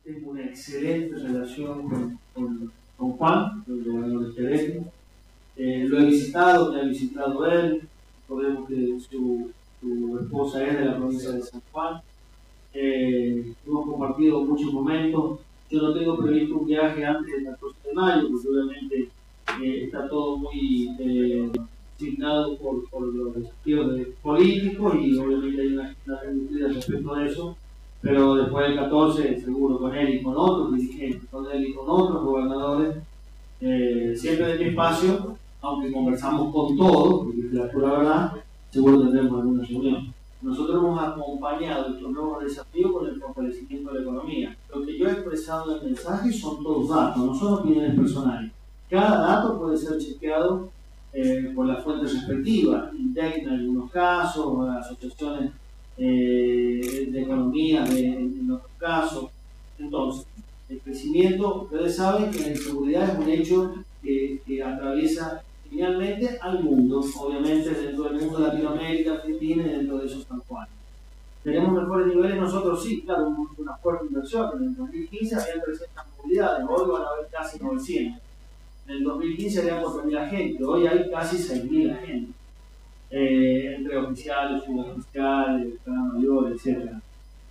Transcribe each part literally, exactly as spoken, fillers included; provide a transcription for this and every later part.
tengo una excelente relación con, con, con Juan, el gobernador de Querétaro. Eh, lo he visitado, me ha visitado él. Recordemos que su, su esposa es de la provincia de San Juan. Eh, hemos compartido muchos momentos. Yo no tengo previsto un viaje antes del catorce de mayo, porque obviamente eh, está todo muy eh, asignado por, por los desafíos de políticos y obviamente hay una agenda reducida respecto a eso. Pero después del catorce, seguro con él y con otros dirigentes, con él y con otros gobernadores, eh, siempre de mi espacio, aunque conversamos con todos, porque es la pura verdad, seguro tendremos alguna reunión. Nosotros hemos acompañado estos nuevos desafíos con el fortalecimiento de la economía. Lo que yo he expresado en el mensaje son todos datos, no son opiniones personales. Cada dato puede ser chequeado eh, por las fuentes respectivas, INDEC en algunos casos, asociaciones eh, de economía de, en otros casos. Entonces, el crecimiento, ustedes saben que la inseguridad es un hecho que, que atraviesa finalmente al mundo, obviamente dentro del mundo de Latinoamérica, Argentina y dentro de esos San Juan. ¿Tenemos mejores niveles nosotros? Sí, claro, una fuerte inversión. En el dos mil quince había trescientas movilidades, hoy van a haber casi novecientas. En el dos mil quince había cuatro mil agentes, hoy hay casi seis mil agentes, eh, entre oficiales, suboficiales, Estado Mayor, etcétera.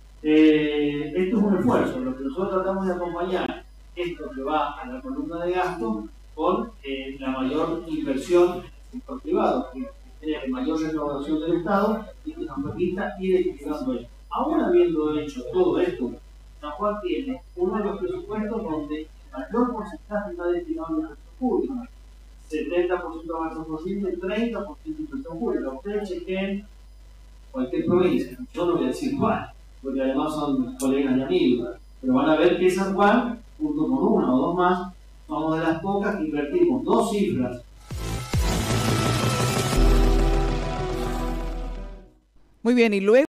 Eh, esto es un esfuerzo, lo que nosotros tratamos de acompañar es lo que va a la columna de gasto con eh, la mayor inversión en el sector privado, que tiene mayor recaudación del Estado y que nos permita ir equilibrando esto. Aún habiendo hecho todo esto, San Juan tiene uno de los presupuestos donde el mayor porcentaje está destinado a inversión pública, setenta por ciento de gasto posible, treinta por ciento de inversión pública. Ustedes chequen cualquier provincia, yo no voy a decir cuál, porque además son colegas y amigos, pero van a ver que San Juan, junto con una o dos más, somos de las pocas que invertimos dos cifras. Muy bien, y luego